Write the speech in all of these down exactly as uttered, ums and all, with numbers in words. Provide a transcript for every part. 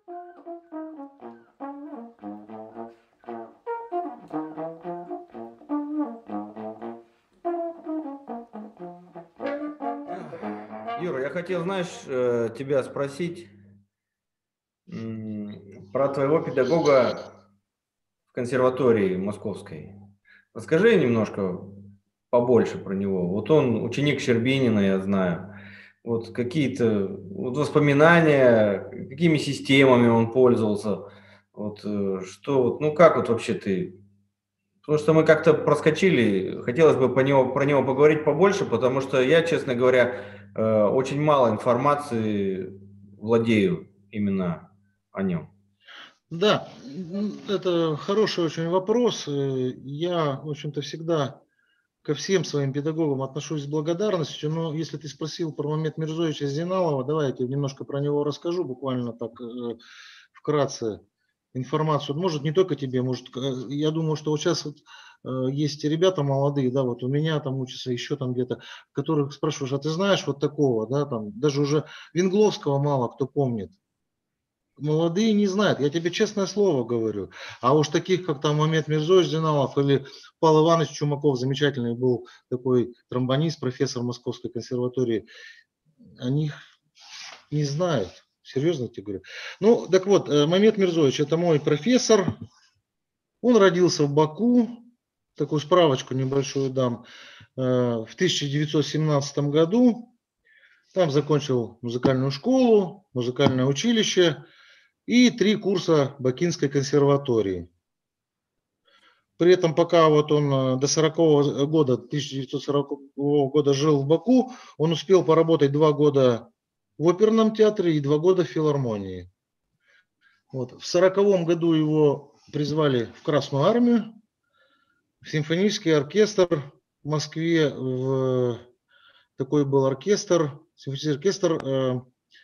Юра, я хотел, знаешь, э, тебя спросить м, про твоего педагога в консерватории московской. Расскажи немножко побольше про него. Вот он ученик Щербинина, я знаю. Вот какие-то вот воспоминания, какими системами он пользовался. Вот э, что, вот, ну как вот вообще ты. Потому что мы как-то проскочили, хотелось бы по него, про него поговорить побольше, потому что я, честно говоря, э, очень мало информации владею именно о нем. Да, м, это хороший очень вопрос. Э, Я, в общем-то, всегда ко всем своим педагогам отношусь с благодарностью, но если ты спросил про Мамед Мирзоевича Зиналова, давай я тебе немножко про него расскажу, буквально так э, вкратце информацию. Может, не только тебе, может, к- э, я думаю, что вот сейчас вот, э, есть ребята молодые, да, вот у меня там учатся еще там где-то, которых спрашиваешь, а ты знаешь вот такого, да, там, даже уже Венгловского мало кто помнит. Молодые не знают, я тебе честное слово говорю. А уж таких, как там Мамед Мирзоевич Зиналов или Павел Иванович Чумаков, замечательный был такой тромбонист, профессор Московской консерватории, о них не знают. Серьезно тебе говорю. Ну, так вот, э, Мамед Мирзоевич, это мой профессор. Он родился в Баку, такую справочку небольшую дам, э, в тысяча девятьсот семнадцатом году. Там закончил музыкальную школу, музыкальное училище и три курса Бакинской консерватории. При этом, пока вот он э, до сорокового года, тысяча девятьсот сорокового года жил в Баку, он успел поработать два года в оперном театре и два года в филармонии. Вот. В сороковом году его призвали в Красную армию, в симфонический оркестр в Москве, в такой был оркестр, симфонический оркестр, э,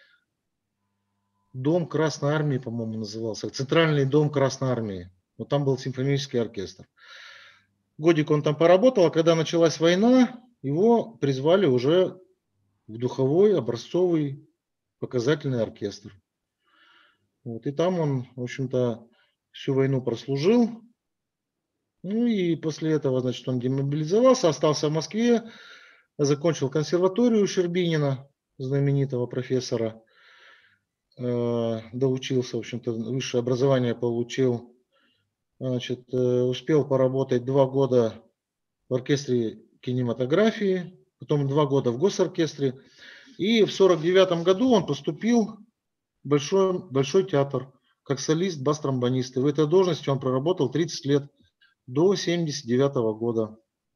Дом Красной Армии, по-моему, назывался, Центральный дом Красной Армии. Вот там был симфонический оркестр. Годик он там поработал, а когда началась война, его призвали уже в духовой, образцовый, показательный оркестр. Вот, и там он, в общем-то, всю войну прослужил. Ну и после этого, значит, он демобилизовался, остался в Москве, закончил консерваторию Щербинина, знаменитого профессора, э, доучился, в общем-то, высшее образование получил. Значит, э, успел поработать два года в оркестре кинематографии, потом два года в госоркестре. И в сорок девятом году он поступил в большой, большой театр как солист, бас-тромбонист. И в этой должности он проработал тридцать лет, до семьдесят девятого года.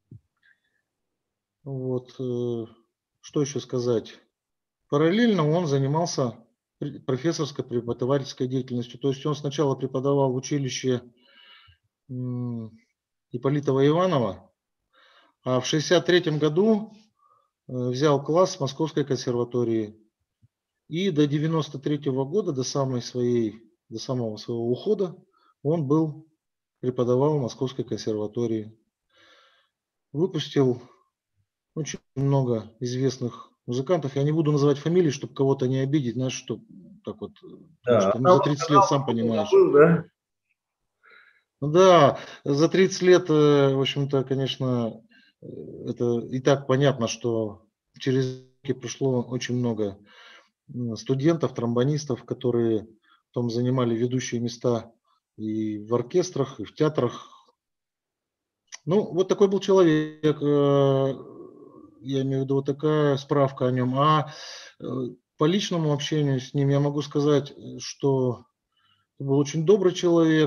Вот. э, Что еще сказать? Параллельно он занимался пре- профессорской преподавательской деятельностью. То есть он сначала преподавал в училище м, Ипполитова Иванова, а в шестьдесят третьем году э, взял класс в Московской консерватории. И до девяносто третьего года, до самой своей, до самого своего ухода, он был, преподавал в Московской консерватории. Выпустил очень много известных музыкантов. Я не буду называть фамилии, чтобы кого-то не обидеть, знаешь, что так вот, потому Да, что ну, за одного тридцать лет, сказал, сам другого понимаешь. забыл, да? Ну да, за тридцать лет, э, в общем-то, конечно, э, это и так понятно, что через руки прошло очень много м, студентов, тромбонистов, которые потом занимали ведущие места и в оркестрах, и в театрах. Ну, вот такой был человек, э, я имею в виду, вот такая справка о нем. А э, по личному общению с ним я могу сказать, э, что это был очень добрый человек.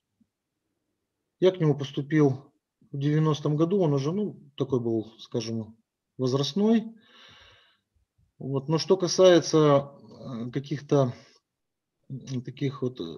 Я к нему поступил в девяностом году, он уже, ну, такой был, скажем, возрастной. Вот. Но что касается э, каких-то м, таких вот э,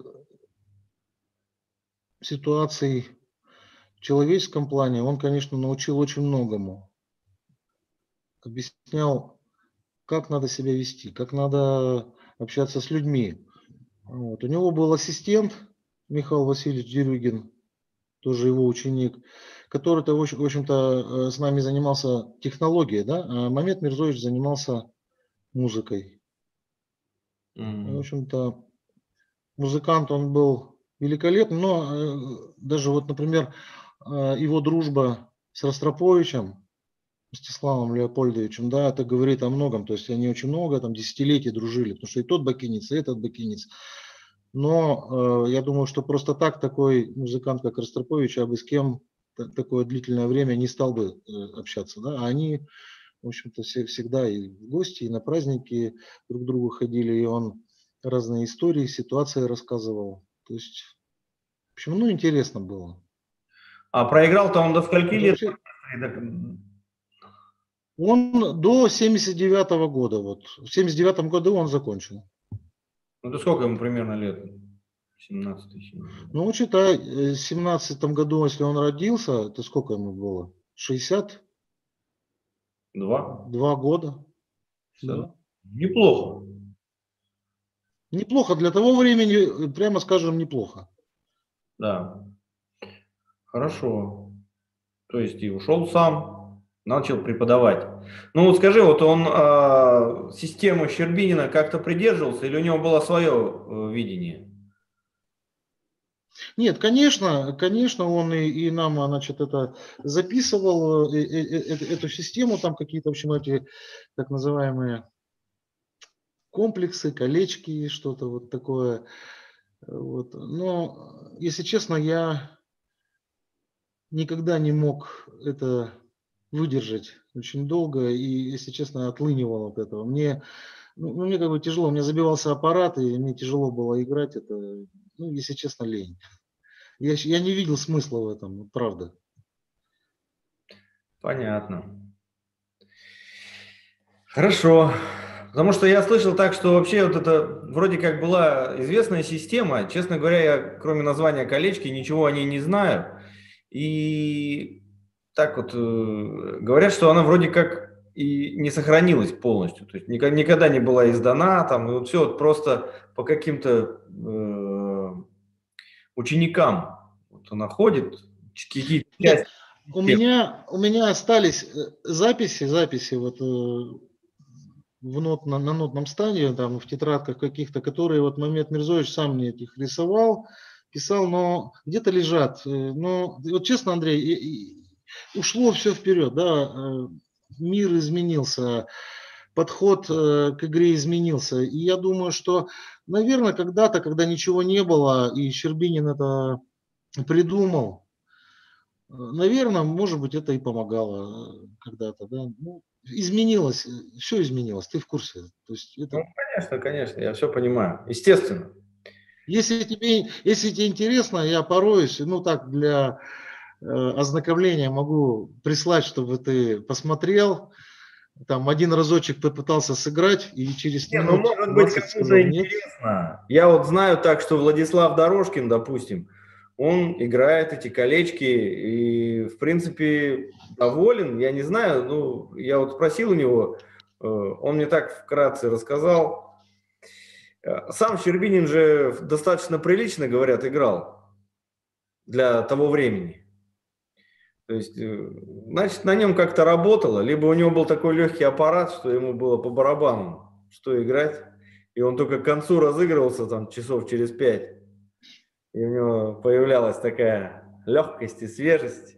ситуаций в человеческом плане, он, конечно, научил очень многому. Объяснял, как надо себя вести, как надо общаться с людьми. Вот. У него был ассистент Михаил Васильевич Дерюгин, тоже его ученик, который-то, в общем- в общем-то, э, с нами занимался технологией, да, а Мамед Мирзоевич занимался музыкой. И, в М. общем-то, музыкант он был великолепный, но э, даже вот, например, э, его дружба с Ростроповичем, Мстиславом Леопольдовичем, да, это говорит о многом. То есть они очень много, там, десятилетий дружили, потому что и тот бакинец, и этот бакинец. Но э, я думаю, что просто так такой музыкант, как Ростропович, я бы с кем та- такое длительное время не стал бы э, общаться, да. А они, в общем-то, все, всегда и в гости, и на праздники друг к другу ходили, и он разные истории, ситуации рассказывал. То есть, в общем, ну, интересно было. А проиграл-то он до скольки Вот лет? вообще, он до семьдесят девятого года, вот, в семьдесят девятом году он закончил. Ну, то сколько ему примерно лет? семнадцать тысяч. Ну, вот считай, э, в семнадцатом году, если он родился, то сколько ему было? шестьдесят Два? два года. шестьдесят. Да. Неплохо. Неплохо для того времени, э, прямо скажем, неплохо. Да. Хорошо. То есть и ушел сам, начал преподавать. Ну вот скажи, вот он э, систему Щербинина как-то придерживался или у него было свое э, видение? Нет, конечно, конечно, он и, и нам, а, значит, это записывал, э, э, э, э, эту систему, там какие-то, в общем, эти так называемые комплексы, колечки, что-то вот такое. Вот. Но, если честно, я никогда не мог это выдержать очень долго и, если честно, отлынивал от этого. Мне, ну, ну, мне как бы тяжело, у меня забивался аппарат, и мне тяжело было играть. Это, ну, если честно, лень. Я, щ- я не видел смысла в этом, вот правда. Понятно. Хорошо. Потому что я слышал так, что вообще вот это вроде как была известная система. Честно говоря, я кроме названия колечки ничего о ней не знаю. И так вот э, говорят, что она вроде как и не сохранилась полностью. То есть никогда, никогда не была издана там. И вот все вот просто по каким-то э, ученикам вот она ходит, какие-то Нет, части у системы. меня, у меня остались э, записи, записи вот э, в нот, на, на нотном стадии, там, в тетрадках каких-то, которые вот Мамед Мирзоевич сам мне этих рисовал, писал, но где-то лежат. Э, Но вот честно, Андрей, и- и ушло все вперед, да, э, мир изменился, подход э, к игре изменился. И я думаю, что, наверное, когда-то, когда ничего не было, и Щербинин это придумал, наверное, может быть, это и помогало э, когда-то, да. Ну, изменилось, все изменилось, ты в курсе. То есть Ну, это, конечно, конечно, я все понимаю. Естественно. если тебе, если тебе интересно, я пороюсь, ну так для э, ознакомления могу прислать, чтобы ты посмотрел, там один разочек попытался сыграть и через Не, ну минут может быть двадцать кому-то сказал нет. интересно. Я вот знаю так, что Владислав Дорожкин, допустим, он играет эти колечки и, в принципе, доволен. Я не знаю, ну, я вот спросил у него, э, он мне так вкратце рассказал. Э, Сам Щербинин же достаточно прилично, говорят, играл для того времени. То есть, э, значит, на нем как-то работало, либо у него был такой легкий аппарат, что ему было по барабану, что играть, и он только к концу разыгрывался там часов через пять, и у него появлялась такая легкость и свежесть.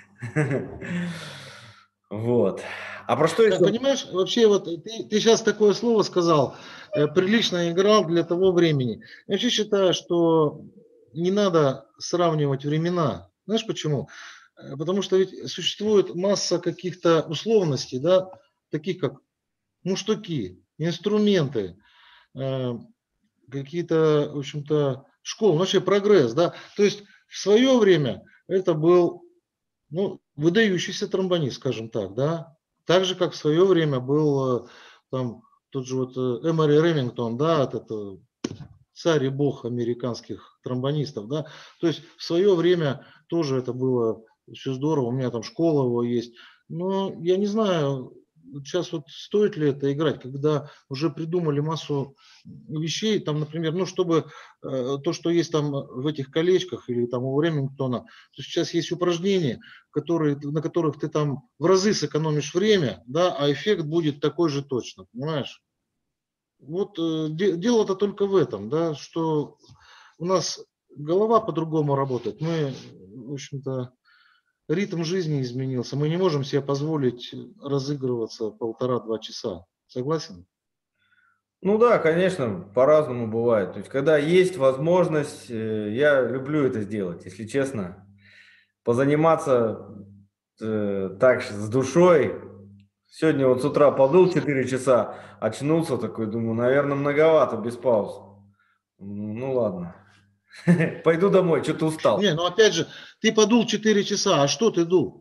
Вот. А про что Э, еще? Понимаешь, вообще вот ты, ты сейчас такое слово сказал, э, прилично играл для того времени. Я вообще считаю, что не надо сравнивать времена. Знаешь почему? Э, Потому что ведь существует масса каких-то условностей, да, таких как муштуки, инструменты, э, какие-то, в общем-то, школы, ну, вообще прогресс, да. То есть в свое время это был, ну, выдающийся тромбонист, скажем так, да. Так же, как в свое время был э, там тот же вот э, Эмори Ремингтон, да, вот это царь и бог американских тромбонистов, да. То есть в свое время тоже это было все здорово, у меня там школа его есть. Но я не знаю, сейчас вот стоит ли это играть, когда уже придумали массу вещей, там, например, ну, чтобы э, то, что есть там в этих колечках или там у Ремингтона, то сейчас есть упражнения, которые, на которых ты там в разы сэкономишь время, да, а эффект будет такой же точно, понимаешь? Вот э, де- дело-то только в этом, да, что у нас голова по-другому работает. Мы, в общем-то, ритм жизни изменился. Мы не можем себе позволить разыгрываться полтора-два часа. Согласен? Ну да, конечно, по-разному бывает. То есть, когда есть возможность, э, я люблю это сделать, если честно. Позаниматься э, так с душой. Сегодня вот с утра подул четыре часа, очнулся такой, думаю, наверное, многовато без пауз. Ну ладно. Пойду домой, что-то устал. Не, ну опять же, ты подул четыре часа, а что ты дул?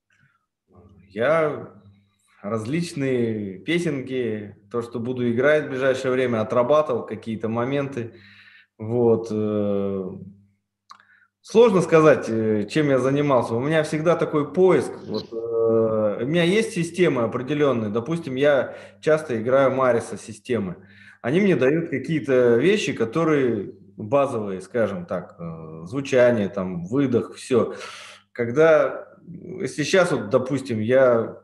Я различные песенки, то, что буду играть в ближайшее время, отрабатывал какие-то моменты. Вот. э, Сложно сказать, э, чем я занимался. У меня всегда такой поиск. Вот, э, у меня есть системы определенные. Допустим, я часто играю Мариса системы. Они мне дают какие-то вещи, которые базовые, скажем так, э, звучание, там, выдох, все. Когда, если сейчас, вот, допустим, я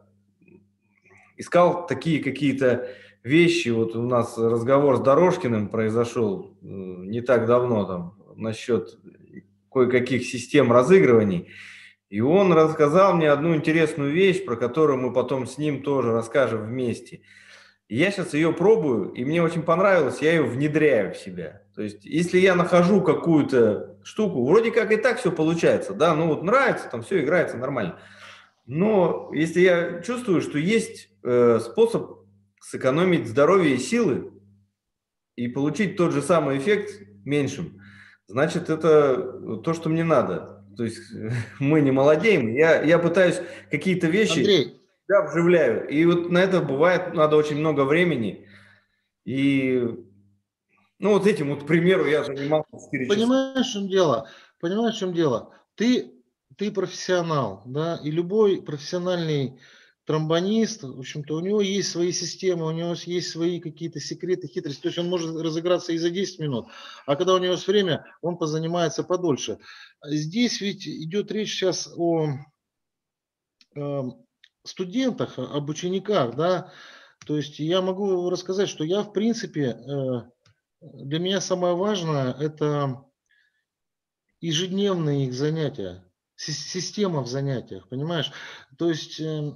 искал такие какие-то вещи, вот у нас разговор с Дорожкиным произошел э, не так давно там насчет кое-каких систем разыгрываний, и он рассказал мне одну интересную вещь, про которую мы потом с ним тоже расскажем вместе. И я сейчас ее пробую, и мне очень понравилось, я ее внедряю в себя. То есть, если я нахожу какую-то штуку, вроде как и так все получается, да, ну вот нравится, там все играется нормально. Но если я чувствую, что есть э, способ сэкономить здоровье и силы и получить тот же самый эффект меньшим, значит, это то, что мне надо. То есть мы не молодеем. Я, я пытаюсь какие-то вещи, Андрей, да, вживляю. И вот на это бывает надо очень много времени. И, ну, вот этим вот, к примеру, я занимался четыре часа. понимаешь, в чем дело? Понимаешь, в чем дело? Ты, ты профессионал, да, и любой профессиональный тромбонист, в общем-то, у него есть свои системы, у него есть свои какие-то секреты, хитрости. То есть он может разыграться и за десять минут, а когда у него есть время, он позанимается подольше. Здесь ведь идет речь сейчас о э, студентах, об учениках, да. То есть я могу рассказать, что я, в принципе, э, для меня самое важное – это ежедневные их занятия, сис- система в занятиях, понимаешь? То есть, э,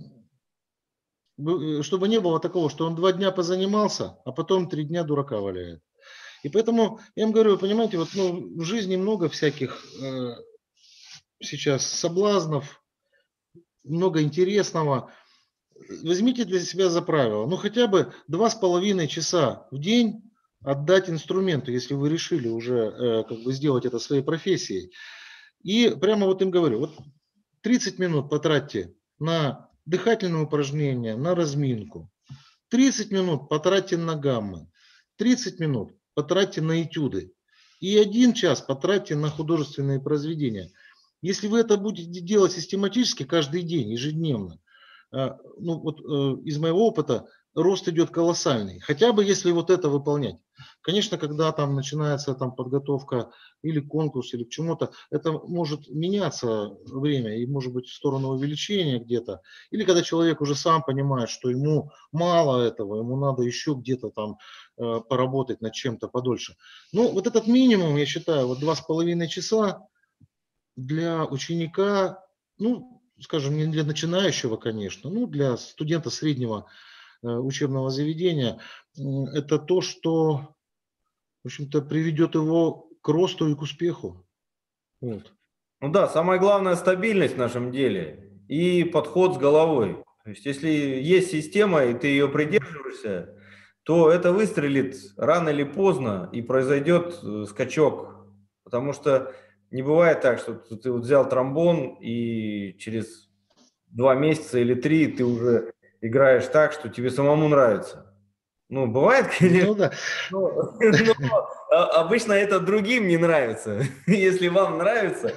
б- э, чтобы не было такого, что он два дня позанимался, а потом три дня дурака валяет. И поэтому я им говорю, понимаете, вот ну, в жизни много всяких э, сейчас соблазнов, много интересного. Возьмите для себя за правило, ну хотя бы два с половиной часа в день отдать инструменту, если вы решили уже э, как бы сделать это своей профессией. И прямо вот им говорю, вот тридцать минут потратьте на дыхательные упражнения, на разминку. тридцать минут потратьте на гаммы. тридцать минут потратьте на этюды. И один час потратьте на художественные произведения. Если вы это будете делать систематически каждый день, ежедневно, э, ну вот э, из моего опыта рост идет колоссальный. Хотя бы если вот это выполнять. Конечно, когда там начинается там подготовка или конкурс, или к чему-то, это может меняться время и может быть в сторону увеличения где-то. Или когда человек уже сам понимает, что ему мало этого, ему надо еще где-то там э, поработать над чем-то подольше. Ну, вот этот минимум, я считаю, вот два с половиной часа для ученика, ну, скажем, не для начинающего, конечно, ну, для студента среднего э, учебного заведения, м, это то, что, в общем-то, приведет его к росту и к успеху. Вот. Ну да, самое главное стабильность в нашем деле и подход с головой. То есть, если есть система и ты ее придерживаешься, то это выстрелит рано или поздно и произойдет э, скачок. Потому что не бывает так, что ты ты вот взял тромбон и через два месяца или три ты уже играешь так, что тебе самому нравится. Ну, бывает, конечно, Ну да. но, но а- обычно это другим не нравится. Если вам нравится,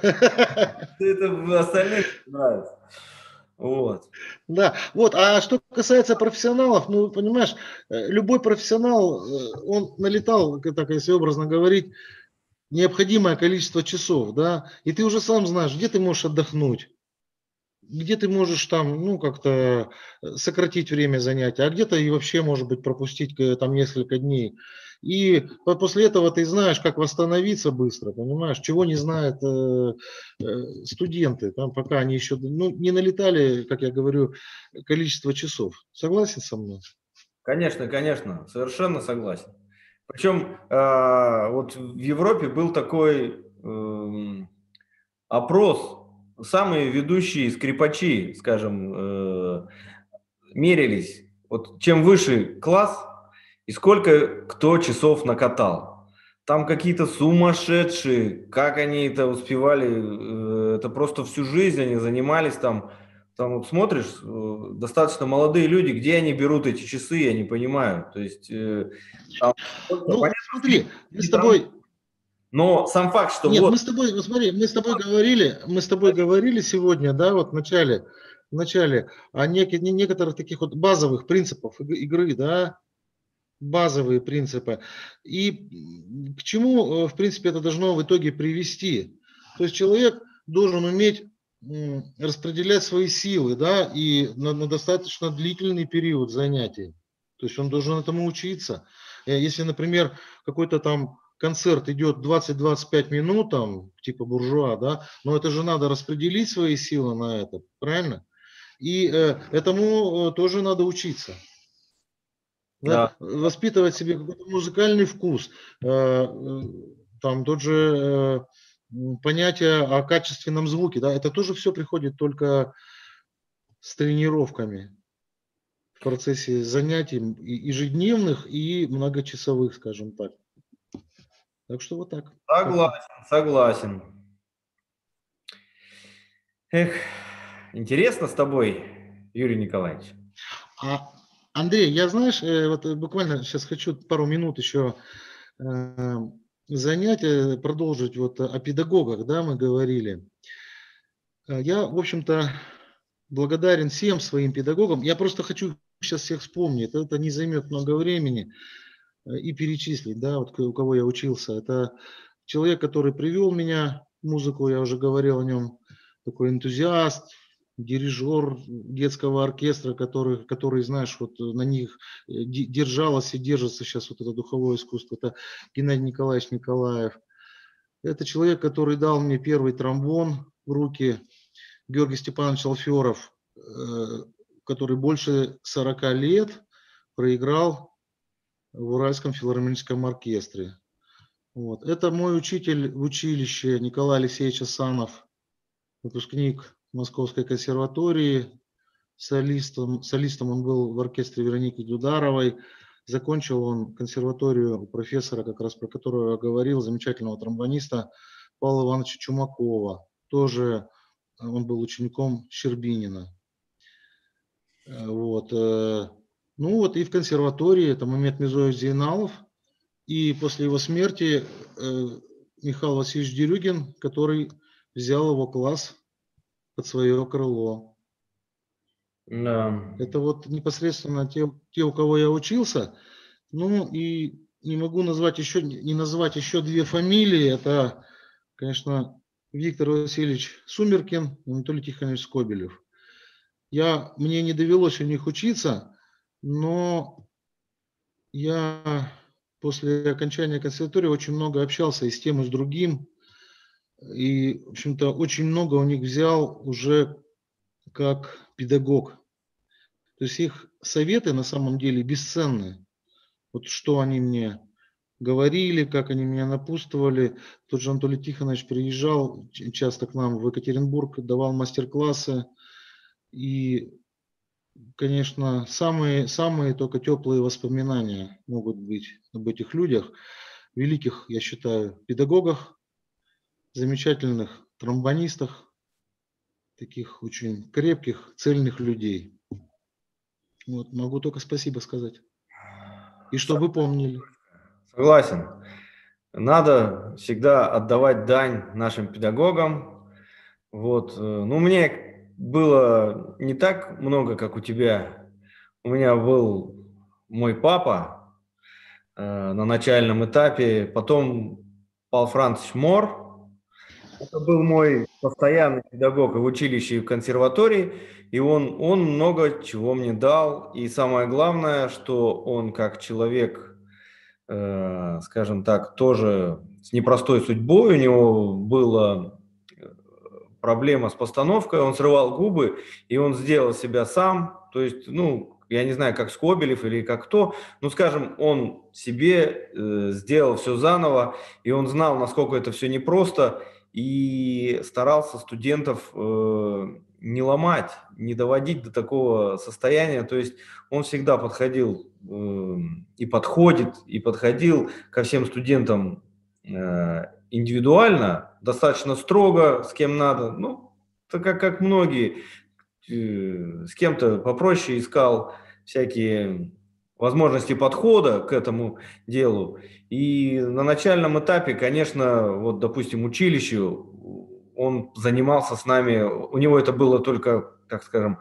это остальным нравится. Вот. Да, вот, а что касается профессионалов, ну, понимаешь, э, любой профессионал, э, он налетал, к- так если образно говорить, необходимое количество часов, да, и ты уже сам знаешь, где ты можешь отдохнуть, где ты можешь там, ну, как-то сократить время занятия, а где-то и вообще, может быть, пропустить э, там несколько дней. И по- после этого ты знаешь, как восстановиться быстро, понимаешь, чего не знают э, э, студенты, там, пока они еще ну, не налетали, как я говорю, количество часов. Согласен со мной? Конечно, конечно, совершенно согласен. Причем э, вот в Европе был такой эм, опрос, самые ведущие скрипачи, скажем, э, мерились, вот чем выше класс и сколько кто часов накатал. Там какие-то сумасшедшие, как они это успевали, э, это просто всю жизнь они занимались там. Там вот смотришь, э, достаточно молодые люди, где они берут эти часы, я не понимаю. То есть, э, там, Ну, понятно, смотри, мы с физические травмы, тобой, но сам факт, что нет, вот, мы с тобой, вот смотри, мы с тобой говорили, мы с тобой говорили сегодня, да, вот в начале, в начале о неки- не- некоторых таких вот базовых принципах иг- игры, да, базовые принципы. И м, к чему, э, в принципе, это должно в итоге привести? То есть человек должен уметь м, распределять свои силы, да, и на, на достаточно длительный период занятий. То есть он должен этому учиться. Э, Если, например, какой-то там концерт идет двадцать-двадцать пять минут, там, типа буржуа, да, но это же надо распределить свои силы на это, правильно? И э, этому э, тоже надо учиться, да, да, воспитывать себе какой-то музыкальный вкус, э, э, там тот же э, м, понятие о качественном звуке, да, это тоже все приходит только с тренировками в процессе занятий и- ежедневных и многочасовых, скажем так. Так что вот так как-то. согласен, согласен. Эх, интересно с тобой, Юрий Николаевич. А, Андрей, я, знаешь, э, вот э, буквально сейчас хочу пару минут еще э, занять, э, продолжить вот о педагогах, да, мы говорили. Э, Я, в общем-то, благодарен всем своим педагогам. Я просто хочу сейчас всех вспомнить. Это не займет много времени э, и перечислить, да, вот у кого я учился. Это человек, который привел меня в музыку, я уже говорил о нем, такой энтузиаст, дирижер детского оркестра, который, который, знаешь, вот на них э, де- держалось и держится сейчас вот это духовое искусство. Это Геннадий Николаевич Николаев. Это человек, который дал мне первый тромбон в руки, Георгий Степанович Алферов, э, который больше сорока лет проиграл в Уральском филармоническом оркестре. Вот. Это мой учитель в училище Николай Алексеевич Асанов, выпускник Московской консерватории, солистом, солистом он был в оркестре Вероники Дюдаровой. Закончил он консерваторию у профессора, как раз про которого я говорил, замечательного тромбониста Павла Ивановича Чумакова. Тоже он был учеником Щербинина. Э, Вот. э, Ну вот и в консерватории, это Мамед Мизоев Зейналов, и после его смерти э, Михаил Васильевич Дерюгин, который взял его класс под свое крыло. Да. Это вот непосредственно те, те, у кого я учился. Ну и не могу назвать еще, не назвать еще две фамилии. Это, конечно, Виктор Васильевич Сумеркин и Анатолий Тихонович Скобелев. Я, мне не довелось у них учиться, но я после окончания консерватории очень много общался и с тем, и с другим. И, в общем-то, очень много у них взял уже как педагог. То есть их советы на самом деле бесценны. Вот что они мне говорили, как они меня напутствовали. Тот же Анатолий Тихонович приезжал часто к нам в Екатеринбург, давал мастер-классы. И, конечно, самые, самые только теплые воспоминания могут быть об этих людях, великих, я считаю, педагогах, замечательных тромбонистах, таких очень крепких, цельных людей. Вот, могу только спасибо сказать. И чтобы помнили. Согласен. Надо всегда отдавать дань нашим педагогам. Вот. э, Ну, мне было не так много, как у тебя. У меня был мой папа э, на начальном этапе, потом Павел Францович Мор. Это был мой постоянный педагог и в училище, и в консерватории, и он, он много чего мне дал. И самое главное, что он как человек, э, скажем так, тоже с непростой судьбой, у него была э, проблема с постановкой, он срывал губы, и он сделал себя сам, то есть, ну, я не знаю, как Скобелев или как кто, ну, скажем, он себе э, сделал все заново, и он знал, насколько это все непросто, и старался студентов э, не ломать, не доводить до такого состояния, то есть он всегда подходил э, и подходит, и подходил ко всем студентам э, индивидуально, достаточно строго, с кем надо, ну, так как, как многие, э, с кем-то попроще искал всякие возможности подхода к этому делу. И на начальном этапе, конечно, вот, допустим, училищу, он занимался с нами, у него это было только, так скажем,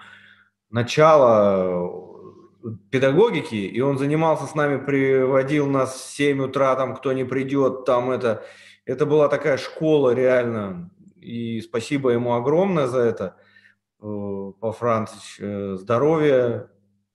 начало педагогики, и он занимался с нами, приводил нас в семь утра, там, кто не придет, там это, это была такая школа реально, и спасибо ему огромное за это, э, Павел Францович, э, здоровья,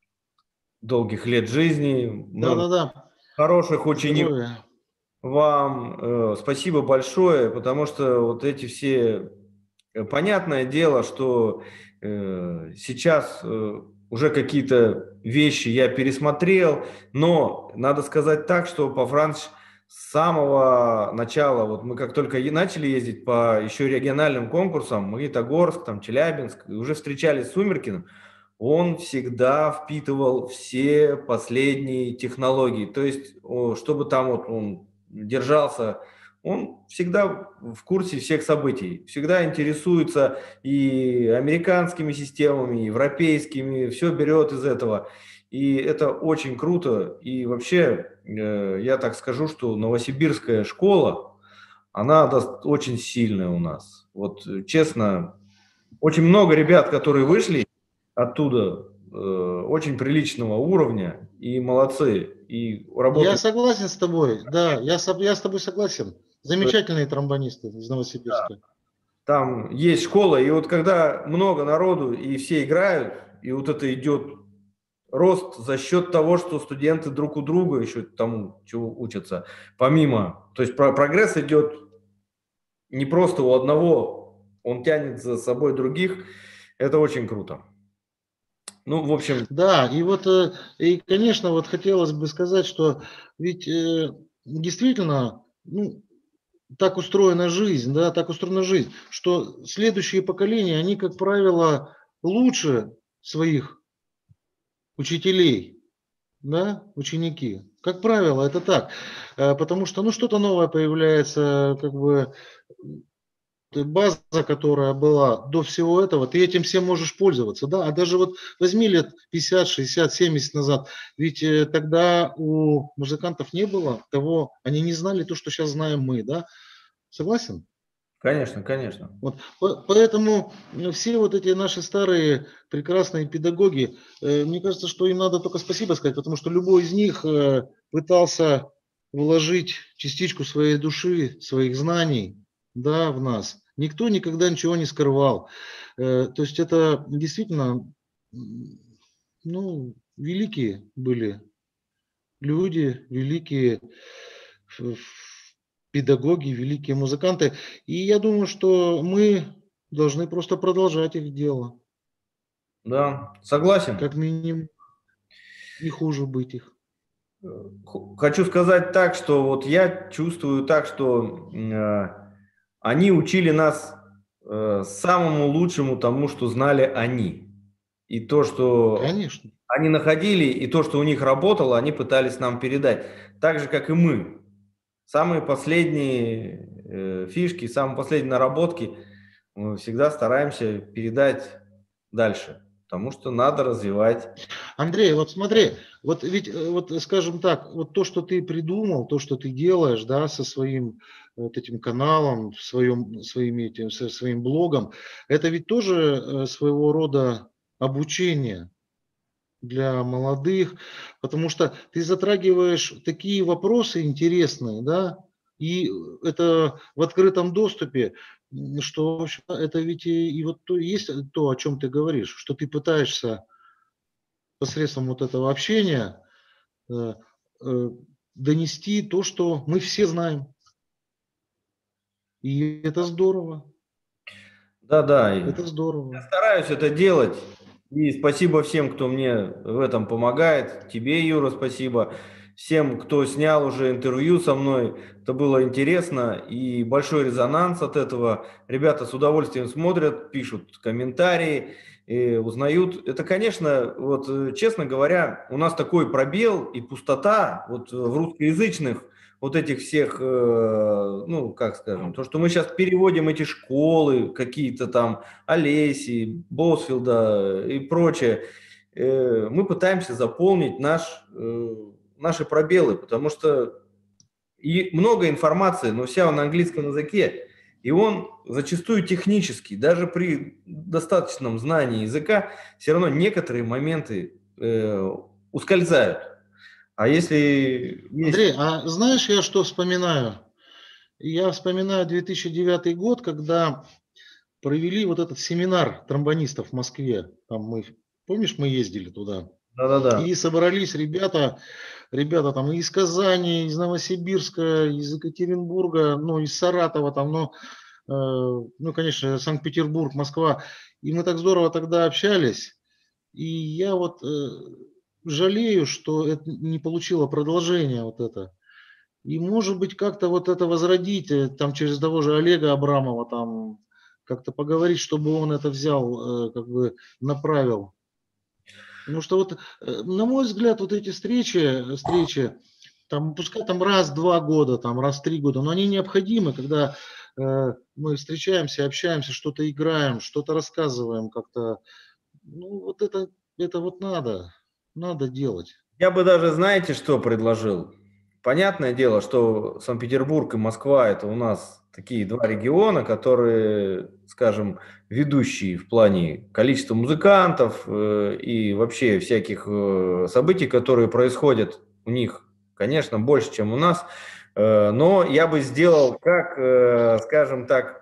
долгих лет жизни, много Да-да-да, хороших учеников здоровья. вам, э, спасибо большое, потому что вот эти все, э, понятное дело, что э, сейчас э, уже какие-то вещи я пересмотрел, но надо сказать так, что по Франц с самого начала, вот мы как только и начали ездить по еще региональным конкурсам, Магнитогорск, там, Челябинск, и уже встречались с Сумеркиным, он всегда впитывал все последние технологии. То есть, о, чтобы там вот он держался, он всегда в курсе всех событий, всегда интересуется и американскими системами, и европейскими, все берет из этого. И это очень круто. И вообще, э, я так скажу, что новосибирская школа, она даст- очень сильная у нас. Вот э, честно, очень много ребят, которые вышли оттуда, э, очень приличного уровня, и молодцы, и Я работают. согласен с тобой, да, я, со- я с тобой согласен. Замечательные тромбонисты из Новосибирска. Там есть школа, и вот когда много народу и все играют, и вот это идет рост за счет того, что студенты друг у друга еще тому, чего учатся, помимо, то есть про- прогресс идет не просто у одного, он тянет за собой других, это очень круто. Ну, в общем, Да, и вот, э, и, конечно, вот хотелось бы сказать, что ведь э, действительно, ну, так устроена жизнь, да, так устроена жизнь, что следующие поколения, они, как правило, лучше своих учителей, да, ученики. Как правило, это так. Э, Потому что, ну, что-то новое появляется, как бы, т- база, которая была до всего этого, ты этим всем можешь пользоваться, да, а даже вот возьми лет пятьдесят, шестьдесят, семьдесят назад, ведь э, тогда у музыкантов не было того, они не знали то, что сейчас знаем мы, да, согласен? конечно, конечно. Вот, по- поэтому э, все вот эти наши старые прекрасные педагоги, э, мне кажется, что им надо только спасибо сказать, потому что любой из них э, пытался вложить частичку своей души, своих знаний, да, в нас. Никто никогда ничего не скрывал. Э, то есть это действительно, м, ну, великие были люди, великие ф- ф- педагоги, великие музыканты. И я думаю, что мы должны просто продолжать их дело. Да, согласен. Как минимум, не хуже быть их. Ху- Хочу сказать так, что вот я чувствую так, что э, они учили нас э, самому лучшему тому, что знали они. И то, что Конечно. они находили, и то, что у них работало, они пытались нам передать. Так же, как и мы. Самые последние э, фишки, самые последние наработки мы всегда стараемся передать дальше. Потому что надо развивать. Андрей, вот смотри, вот ведь, э, вот скажем так, вот то, что ты придумал, то, что ты делаешь, да, со своим вот этим каналом, своим, своими этим, со своим блогом, это ведь тоже э, своего рода обучение для молодых, потому что ты затрагиваешь такие вопросы интересные, да, И это в открытом доступе, м, что, в общем, это ведь и, и вот то, есть то, о чем ты говоришь, что ты пытаешься посредством вот этого общения э, э, донести то, что мы все знаем. И это здорово. Да-да, и Это я здорово. стараюсь это делать. И спасибо всем, кто мне в этом помогает. Тебе, Юра, спасибо. Всем, кто снял уже интервью со мной. Это было интересно и большой резонанс от этого. Ребята с удовольствием смотрят, пишут комментарии, и узнают. Это, конечно, вот э, честно говоря, у нас такой пробел и пустота вот в русскоязычных вот этих всех, э, ну, как скажем, то, что мы сейчас переводим эти школы, какие-то там Олеси, Босфилда и прочее, э, мы пытаемся заполнить наш, э, наши пробелы, потому что и много информации, но вся на английском языке, и он зачастую технический, даже при достаточном знании языка, все равно некоторые моменты э, ускользают. А если есть... Андрей, а знаешь, я что вспоминаю? Я вспоминаю две тысячи девятый год, когда провели вот этот семинар тромбонистов в Москве. Там мы, помнишь, мы ездили туда? Да-да-да. И собрались ребята, ребята там из Казани, из Новосибирска, из Екатеринбурга, ну, из Саратова, там, ну, э, ну, конечно, Санкт-Петербург, Москва. И мы так здорово тогда общались. И я вот э, жалею, что это не получило продолжения вот это. И, может быть, как-то вот это возродить, э, там, через того же Олега Абрамова, там, как-то поговорить, чтобы он это взял, э, как бы направил. Потому что вот, э, на мой взгляд, вот эти встречи, встречи, там, пускай там раз-два года, там, раз-три года, но они необходимы, когда э, мы встречаемся, общаемся, что-то играем, что-то рассказываем как-то. Ну, вот это, это вот надо, надо делать. Я бы даже, знаете, что предложил? Понятное дело, что Санкт-Петербург и Москва – это у нас такие два региона, которые, скажем, ведущие в плане количества музыкантов э, и вообще всяких э, событий, которые происходят у них, конечно, больше, чем у нас. Э, но я бы сделал, как, э, скажем так,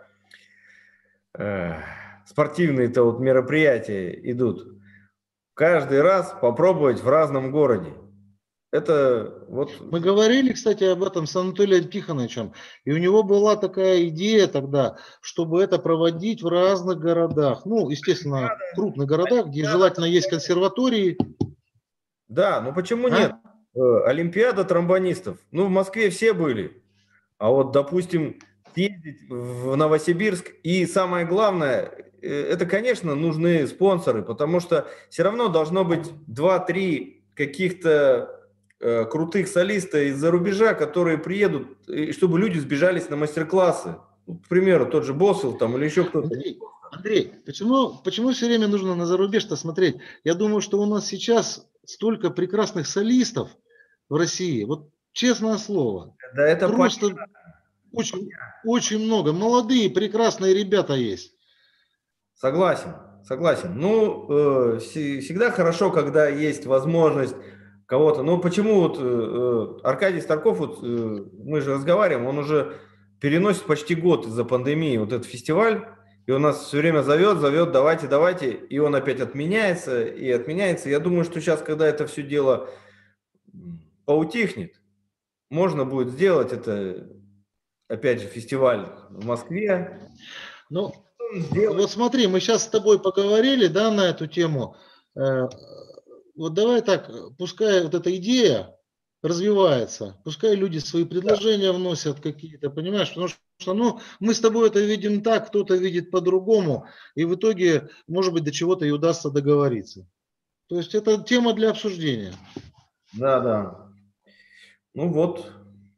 э, спортивные-то вот мероприятия идут. Каждый раз попробовать в разном городе. Это вот, Мы говорили, кстати, об этом с Анатолием Тихоновичем, и у него была такая идея тогда, чтобы это проводить в разных городах. Ну, естественно, в крупных городах, где желательно есть консерватории. да, ну почему нет? А? Э, Олимпиада тромбонистов. Ну, в Москве все были. А вот, допустим, съездить в Новосибирск. И самое главное, э, это, конечно, нужны спонсоры, потому что все равно должно быть два-три каких-то э, крутых солиста из-за рубежа, которые приедут, и чтобы люди сбежались на мастер-классы. Ну, к примеру, тот же Босфилд там или еще кто-то. Андрей, Андрей, почему, почему все время нужно на зарубеж-то смотреть? Я думаю, что у нас сейчас столько прекрасных солистов в России. Вот честное слово. Да это понятно. Просто очень, очень много. Молодые, прекрасные ребята есть. Согласен, согласен. Ну, э, вс- всегда хорошо, когда есть возможность кого-то. Ну, почему вот э, э, Аркадий Старков, вот э, мы же разговариваем, он уже переносит почти год из-за пандемии вот этот фестиваль, и он нас все время зовет, зовет, давайте, давайте, и он опять отменяется, и отменяется. Я думаю, что сейчас, когда это все дело м, поутихнет, можно будет сделать это, опять же, фестиваль в Москве. Ну, Сделать. вот смотри, мы сейчас с тобой поговорили, да, на эту тему. Э, Вот давай так, пускай вот эта идея развивается, пускай люди свои предложения вносят какие-то, понимаешь, потому что, ну, мы с тобой это видим так, кто-то видит по-другому, и в итоге, может быть, до чего-то и удастся договориться. То есть это тема для обсуждения. Да, да. Ну вот,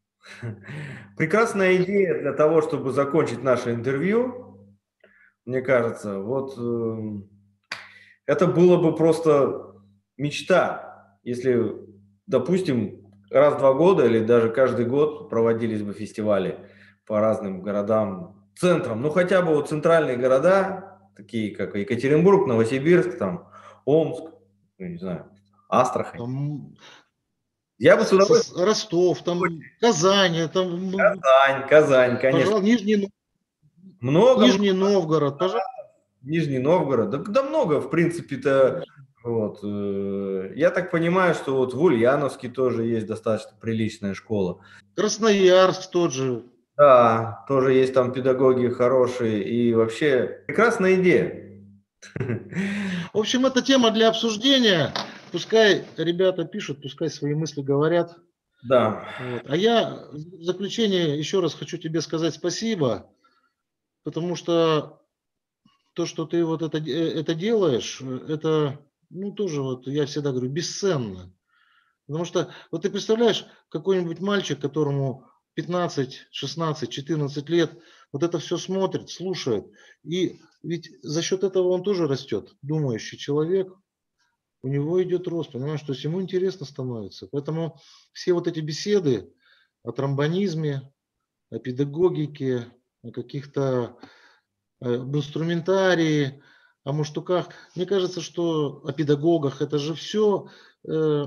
прекрасная идея для того, чтобы закончить наше интервью, мне кажется. Вот э, это было бы просто мечта, если, допустим, раз в два года или даже каждый год проводились бы фестивали по разным городам, центрам. Ну хотя бы вот центральные города, такие как Екатеринбург, Новосибирск, там, Омск, ну, не знаю, Астрахань. Там Я бы с удовольствием... Ростов, там, Казань, там, Казань, Казань, конечно. пожалуйста, Нижний, много, Нижний много. Новгород, пожалуйста. Нижний Новгород, да, да много, в принципе-то. Вот. Я так понимаю, что вот в Ульяновске тоже есть достаточно приличная школа. Красноярск тот же. Да, тоже есть там педагоги хорошие, и вообще прекрасная идея. В общем, это тема для обсуждения. Пускай ребята пишут, пускай свои мысли говорят. Да. Вот. А я в заключение еще раз хочу тебе сказать спасибо, потому что то, что ты вот это, это делаешь, это, ну, тоже вот, я всегда говорю, бесценно. Потому что, вот ты представляешь, какой-нибудь мальчик, которому пятнадцать, шестнадцать, четырнадцать лет, вот это все смотрит, слушает. И ведь за счет этого он тоже растет, думающий человек. У него идет рост, понимаешь, то есть ему интересно становится. Поэтому все вот эти беседы о тромбонизме, о педагогике, о каких-то э, об инструментарии, о муштуках, мне кажется, что о педагогах, это же все э,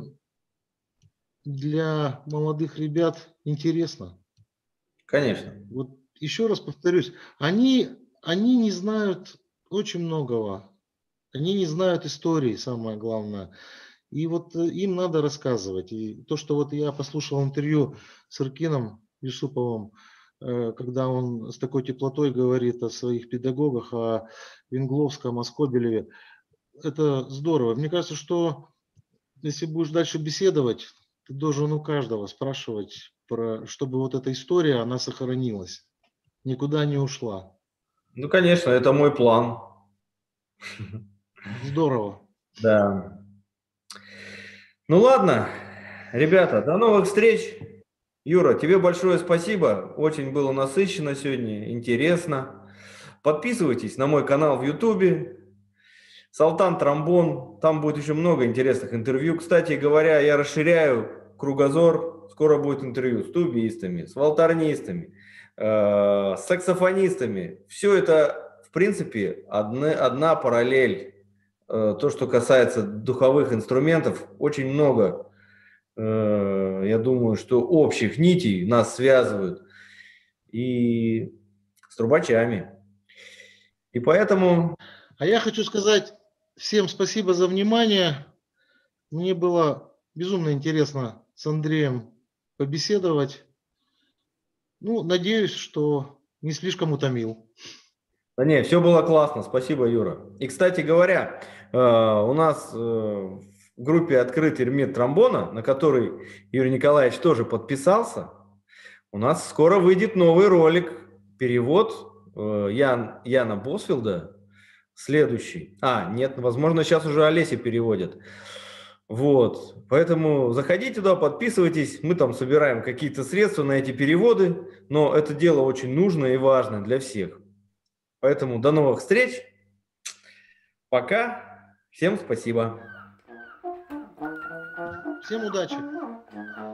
для молодых ребят интересно. Конечно. Вот еще раз повторюсь, они, они не знают очень многого. Они не знают истории, самое главное. И вот им надо рассказывать. И то, что вот я послушал интервью с Иркином Юсуповым, когда он с такой теплотой говорит о своих педагогах, о Венгловском, о Скобелеве, это здорово. Мне кажется, что если будешь дальше беседовать, ты должен у каждого спрашивать, про, чтобы вот эта история, она сохранилась, никуда не ушла. Ну, конечно, это мой план. Здорово. Да. Ну ладно, ребята, до новых встреч. Юра, тебе большое спасибо. Очень было насыщенно сегодня, интересно. Подписывайтесь на мой канал в Ютубе. Салтан Тромбон. Там будет еще много интересных интервью. Кстати говоря, я расширяю кругозор. Скоро будет интервью с тубистами, с волторнистами, э, с саксофонистами. Все это, в принципе, одна, одна параллель. Э, то, что касается духовых инструментов, очень много. Э, я думаю, что общих нитей нас связывают и с трубачами. И поэтому... А я хочу сказать всем спасибо за внимание. Мне было безумно интересно с Андреем побеседовать. Ну, надеюсь, что не слишком утомил. Да не, все было классно, спасибо, Юра. И, кстати говоря, э, у нас э, в группе «Открытый мир тромбона», на который Юрий Николаевич тоже подписался, у нас скоро выйдет новый ролик, перевод э, Ян, Яна Босфилда, следующий. А, нет, возможно, сейчас уже Олеся переводит. Вот, поэтому заходите туда, подписывайтесь, мы там собираем какие-то средства на эти переводы, но это дело очень нужное и важное для всех. Поэтому до новых встреч. Пока. Всем спасибо. Всем удачи.